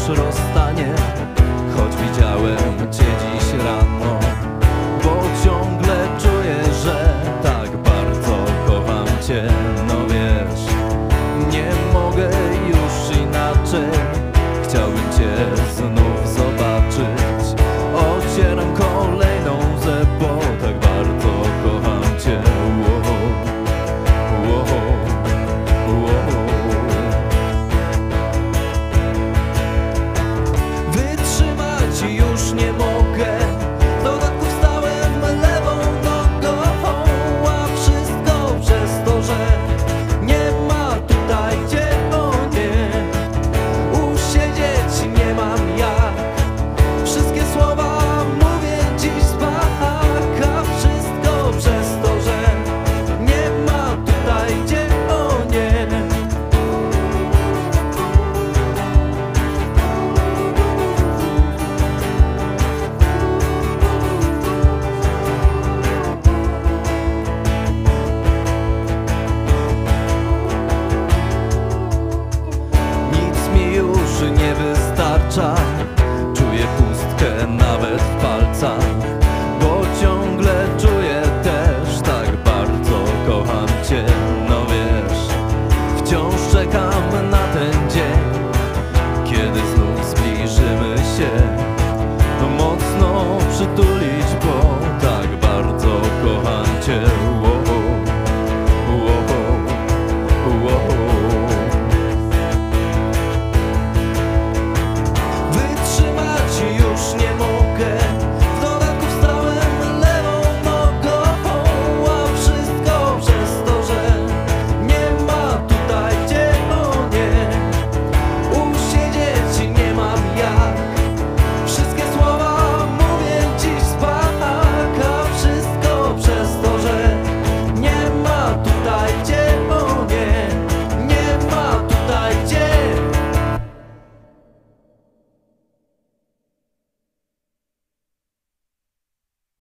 rozstanie, choć widziałem cię dziś rano, bo ciągle czuję, że tak bardzo kocham cię. No wiesz, nie mogę już inaczej, chciałbym cię znów zobaczyć. Ocieram kolejną łzę, bo tak bardzo kocham cię. Wytrzymać już nie mogę, w dodatku wstałem lewą nogą, a wszystko przez to, że nie ma tutaj gdzie, o nie, usiedzieć nie mam jak. Wszystkie słowa mówię dziś z baka, wszystko przez to, że nie ma tutaj gdzie, o nie. Nic mi już nie wystarcza,